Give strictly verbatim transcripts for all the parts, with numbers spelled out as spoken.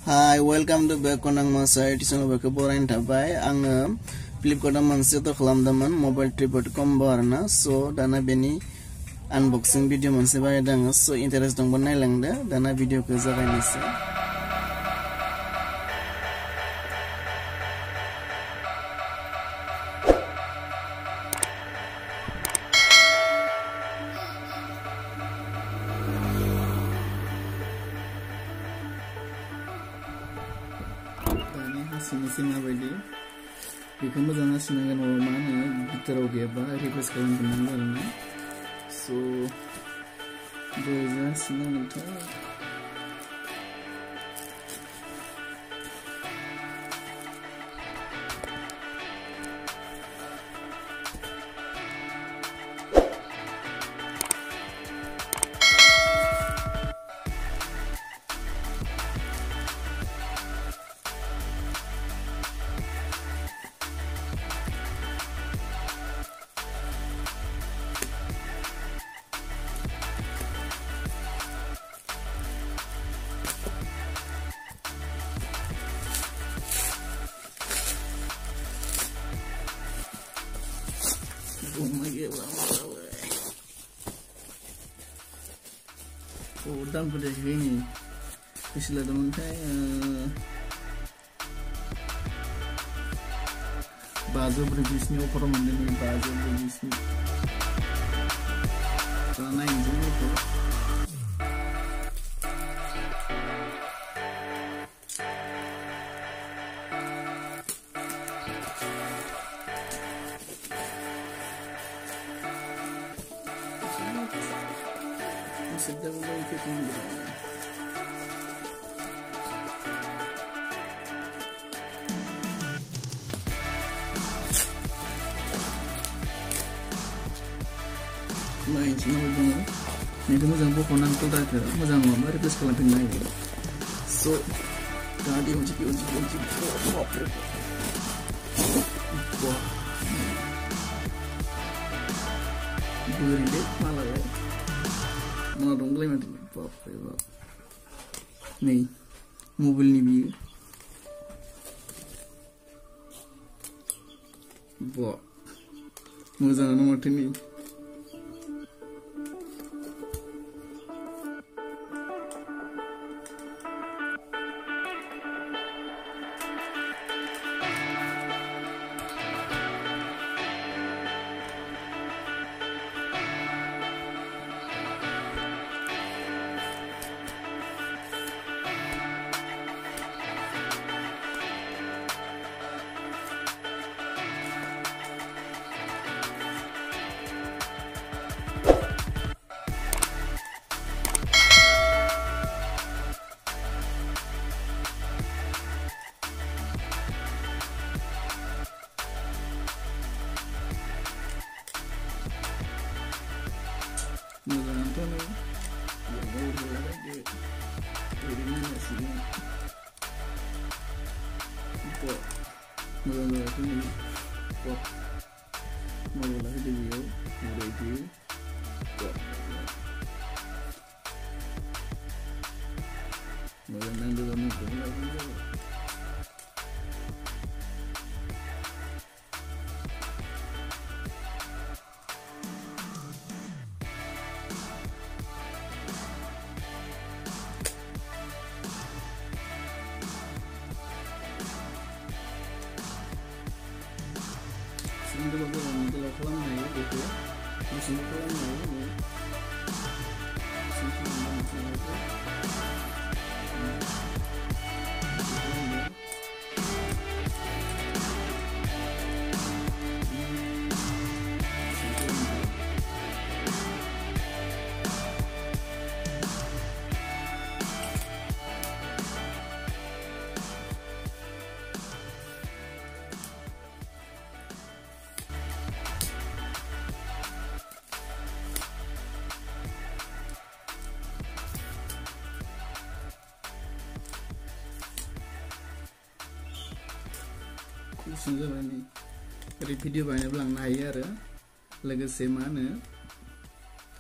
Hi, welcome to back on Masa. It is no back boring tabai. Ang Flipkart manse to khalamdaman mobile trip dot com barna. So dana beni unboxing video manse bai dang. So interest dong banai langda. Dana video ke zarai nisa. Sini sini apa ini? Bikin macam senang kan orang mana bicara oke apa? Request kalian kenal ni. So, boleh senang tu. Oh my god, oh dan pada ini istilah teman saya bazo berbisnis operan mandiri bazo berbisnis karena ini itu sedang mengikut mundur. Main sini dulu. Ini tu macam bukan nanti tak ada. Macam apa? Request kalau pengen lagi. So, tadi unci unci unci. Wah, wah. Bukan dek malah. Mana dong boleh mati bap bap. Ni mobil ni bi. Bap. Muzana nomor ni. Muzana tu ni, yang baru berada di di mana sini? Buat muzana tu ni, buat muzana tu dia, muzana tu, buat muzana tu kami pernah buat. Ini tu bagus, ini tu lakukan ni, betul. Mesin lakukan ni, mesin tu mesin itu. Sehingga ini dari video banyak belang naik ya, lagi semana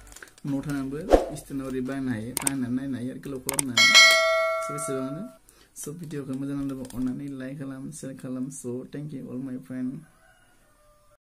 notan ber istimewa riba naik, naik naik naik kalau kolam naik, sebesar mana So video ko moja nanda ba onani like kalam share kalam. So thank you all my friend.